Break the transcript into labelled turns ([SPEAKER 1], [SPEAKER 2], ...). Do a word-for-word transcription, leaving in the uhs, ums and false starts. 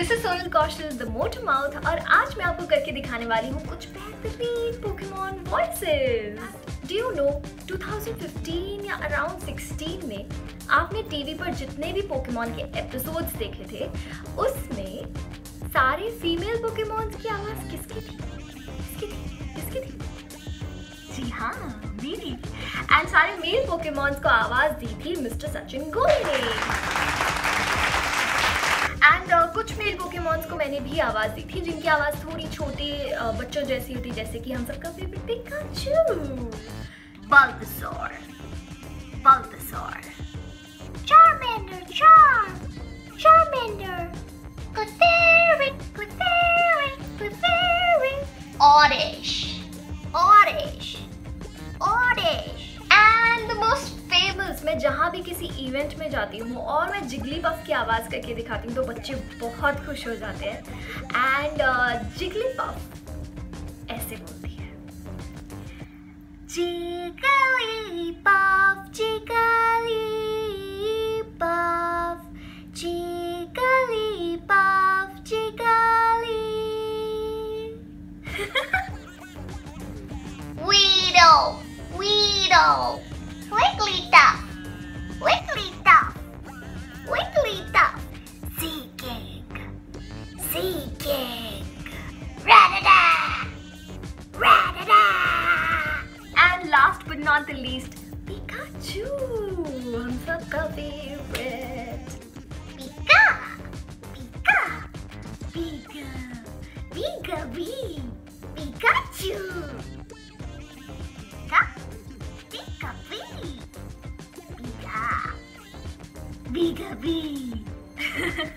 [SPEAKER 1] This is Sonal Kaushal the motor mouth और आज मैं आपको करके दिखाने वाली हूँ कुछ बेहतरीन Pokemon voices. Do you know twenty fifteen या अराउंड सिक्सटीन में आपने टीवी पर जितने भी पोकेमॉन के एपिसोड्स देखे थे उसमें सारे फीमेल पोकेमॉन्स की आवाज किसकी थी? किसकी थी? किसकी थी? जी हाँ, मेरी। एंड सारे मेल पोकेमॉन्स को आवाज दी थी मिस्टर सचिन गोयल ने। एंड uh, कुछ मेल पोकेमॉन्स को मैंने भी आवाज दी थी जिनकी आवाज थोड़ी छोटे uh, बच्चों जैसी होती, जैसे कि हम सबका favourite Pikachu, Bulbasaur, Bulbasaur, Charmander, चार, Charmander, Clefairy, Clefairy, Clefairy, Oddish, Oddish, Oddish. And the most famous, मैं जहाँ भी किसी इवेंट में जाती हूँ और मैं जिगलीपफ की आवाज़ करके दिखाती हूँ तो बच्चे बहुत खुश हो जाते हैं। एंड जिगलीपफ ऐसे बोलती है, जिगलीपफ, जिगलीपफ, जिगलीपफ, जिगली। वीडो, वीडो, Wigglytuff, Wigglytuff, Wigglytuff, Seeking, Seeking, Rattata, Rattata. And last but not the least, Pikachu, हम सबका favorite. Pika, Pika, Pika, Pika, Pika, Pikachu. Pika, Pika, Pika.